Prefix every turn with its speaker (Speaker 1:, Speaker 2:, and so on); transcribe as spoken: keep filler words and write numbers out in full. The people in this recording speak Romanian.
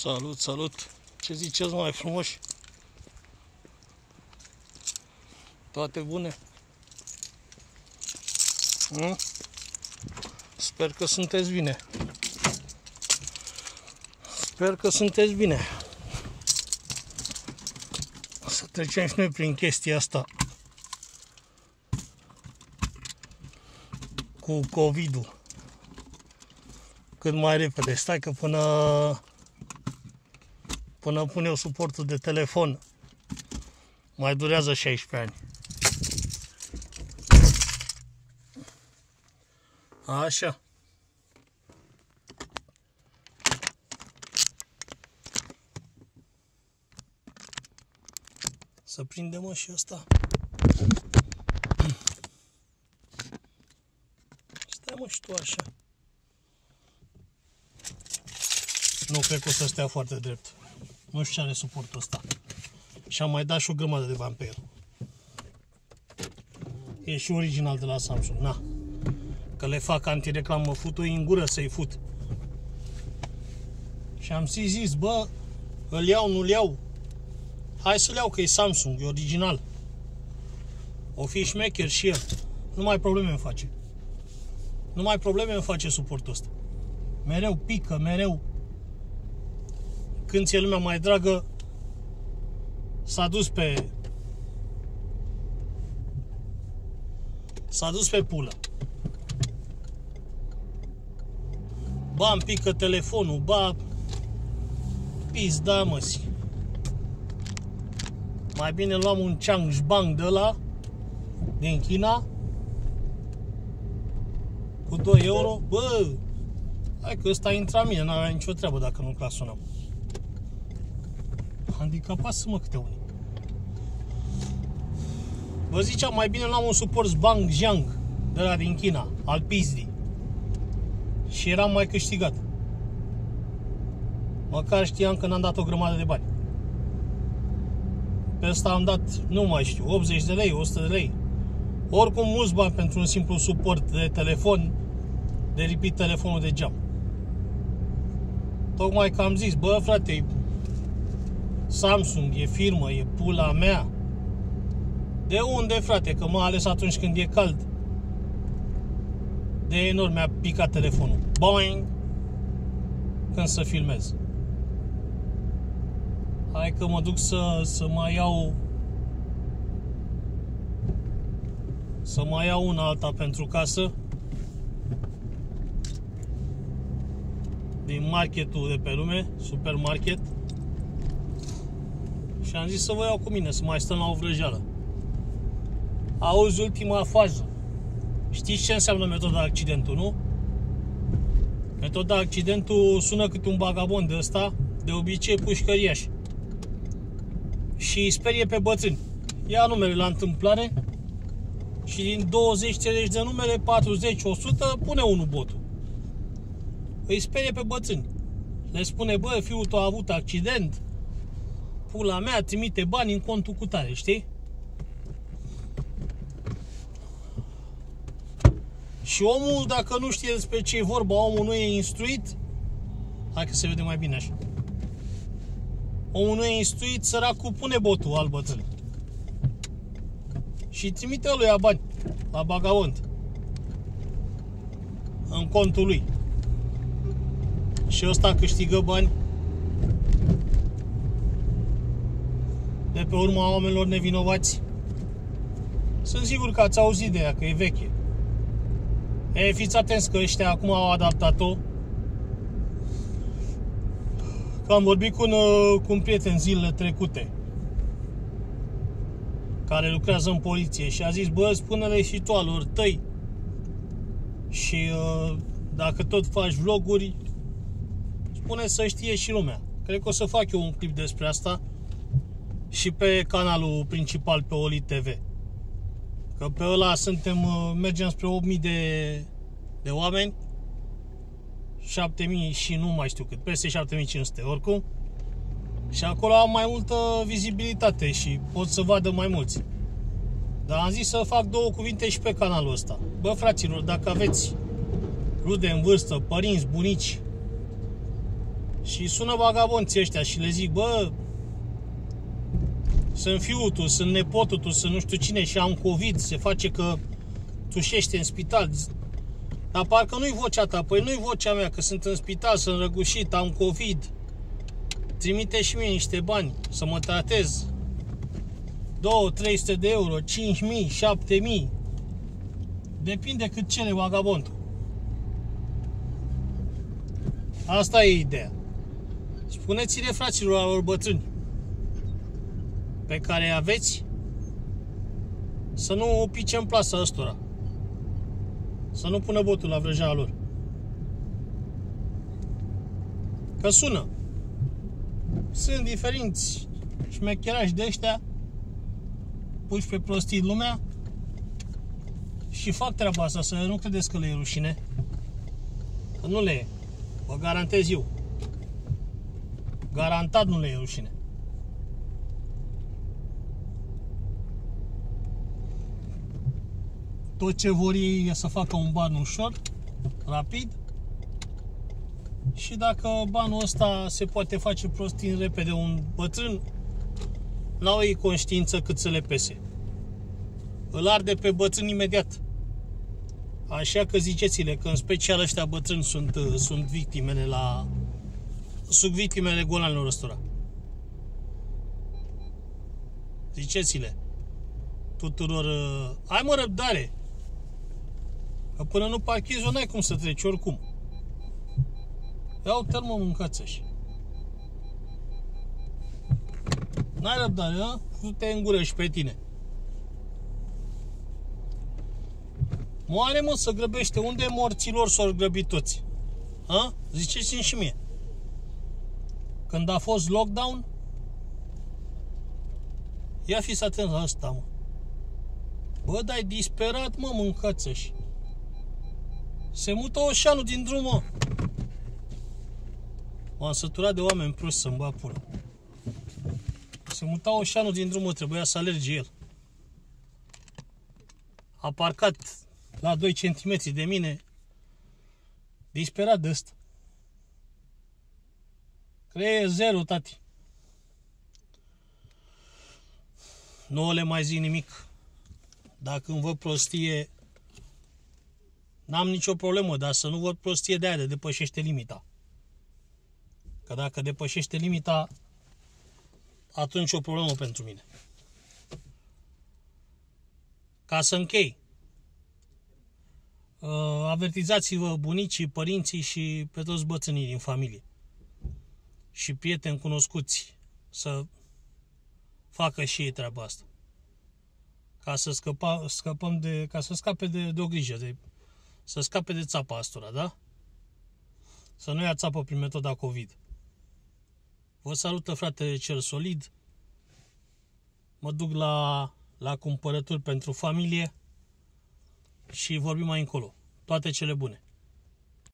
Speaker 1: Salut, salut! Ce ziceți, mai frumoși? Toate bune? Nu? Sper că sunteți bine. Sper că sunteți bine. Să trecem și noi prin chestia asta cu COVID-ul cât mai repede. Stai că până până pun eu suportul de telefon mai durează șaisprezece ani. Așa. Să prindem, mă, și ăsta. Stai, mă, și tu așa. Nu cred că o să stea foarte drept. Nu știu ce are suportul ăsta. Și am mai dat și o grămadă de bani pe el. E și original de la Samsung. Na. Că le fac antireclamă, fut-o în gură să-i fut. Și am zis, zis, bă, îl iau, nu-l iau. Hai să-l iau, că e Samsung, e original. O fi șmecher și el. Nu mai probleme îmi face. Nu mai probleme îmi face suportul ăsta. Mereu pică, mereu. Când ți-e lumea mai dragă, s-a dus pe... S-a dus pe pulă. Ba îmi pică telefonul, ba... Pizda, măsi. Mai bine luam un Changbang de ăla din China cu doi euro. Bă, hai că ăsta intra mine, n-avea nicio treabă dacă nu clasunam. Handicapați-mă câte unii. Vă ziceam, mai bine luam un suport Bang Jiang de la din China, al pizdii. Și eram mai câștigat. Măcar știam că n-am dat o grămadă de bani. Pe ăsta am dat, nu mai știu, optzeci de lei, o sută de lei. Oricum mulți bani pentru un simplu suport de telefon, de lipit telefonul de geam. Tocmai că am zis, bă, frate, Samsung e firmă, e pula mea. De unde, frate? Că mai ales atunci când e cald. De enorm mi-a picat telefonul. Boing! Când să filmez. Hai că mă duc să, să mai iau Să mai iau una alta pentru casă din marketul de pe lume, supermarket. Și am zis să vă iau cu mine, să mai stăm la o vrăjeală. Auzi ultima fază. Știți ce înseamnă metoda accidentul, nu? Metoda accidentul sună cât un vagabond de ăsta, de obicei pușcăriaș. Și îi sperie pe bătrâni. Ia numele la întâmplare și din douăzeci treizeci de numere, patruzeci o sută, pune unul botul. Îi sperie pe bătrâni. Le spune, bă, fiul tău a avut accident, pula mea, trimite bani în contul cutare, știi? Și omul, dacă nu știe despre ce e vorba, omul nu e instruit. Hai că se vede mai bine așa. Omul nu e instruit, săracul pune botul al bătrân. Și trimite lui a bani la bagavant în contul lui. Și ăsta câștigă bani de pe urma oamenilor nevinovați. Sunt sigur că ați auzit de ea, că e veche. E, fiți atenți că ăștia acum au adaptat-o. Că am vorbit cu un, cu un prieten zilele trecute care lucrează în poliție și a zis, bă, spune-le și tu alor tăi. Și uh, dacă tot faci vloguri, spune să știe și lumea. Cred că o să fac eu un clip despre asta și pe canalul principal, pe Oli T V. Că pe ăla suntem, mergem spre opt mii de, de oameni, șapte mii și nu mai știu cât, peste șapte mii cinci sute oricum. Și acolo am mai multă vizibilitate și pot să vadă mai mulți. Dar am zis să fac două cuvinte și pe canalul ăsta. Bă, fraților, dacă aveți rude în vârstă, părinți, bunici Și sună vagabonții ăștia și le zic, bă, sunt fiul tu, sunt nepotul tu, sunt nu știu cine și am COVID, se face că tușește în spital. Dar parcă nu-i vocea ta, păi nu-i vocea mea, că sunt în spital, sunt răgușit, am COVID. Trimite și mie niște bani să mă tratez. două trei sute de euro, cinci mii, șapte mii. Depinde cât cere vagabondul. Asta e ideea. Spuneți-le fraților alor bătrâni pe care aveți să nu o pice în plasa ăstora. Să nu pună botul la vrăjeala lor. Că sună. Sunt diferiți șmecherași de ăștia puși pe prostii lumea și fac treaba asta, să nu credeți că le e rușine. Că nu le e. Vă garantez eu. Garantat nu le e rușine. Tot ce vor ei e să facă un ban ușor, rapid. Și dacă banul ăsta se poate face prostin repede un bătrân, n-au ei conștiință cât să le pese. Îl arde pe bătrân imediat. Așa că ziceți-le că în special ăștia bătrâni sunt, sunt victimele la... Sunt victimele golanilor ăstora. Ziceți-le tuturor, ai mă răbdare, că până nu parchezi-o n-ai cum să treci oricum. Ia uite-l mă, mâncați-și. N-ai răbdare, a? Du-te în gură și pe tine. Moare mă, să grăbește. Unde morților s-au grăbit toți? A? Ziceți-mi și mie. Când a fost lockdown, ia fiți atent la asta, mă. Bă, dai disperat, mă, mâncați-și. Se mută Oșanul din drum, mă. M-am săturat de oameni proști să-mi bag pula. Se muta Oșanul din drum, mă, trebuia să alerge el. A parcat la doi centimetri de mine, disperat de ăsta. Creier zero, tati. Nu le mai zic nimic. Dacă îmi văd prostie, n-am nicio problemă, dar să nu văd prostie de aia de depășește limita. Că dacă depășește limita, atunci e o problemă pentru mine. Ca să închei, avertizați-vă bunicii, părinții și pe toți bătrânii din familie și prieteni cunoscuți să facă și ei treaba asta. Ca să scăpa, scăpăm de, ca să scape de, de o grijă, de, să scape de țapa astora, da? Să nu ia țapă prin metoda COVID. Vă salută fratele cel solid. Mă duc la, la cumpărături pentru familie și vorbim mai încolo. Toate cele bune.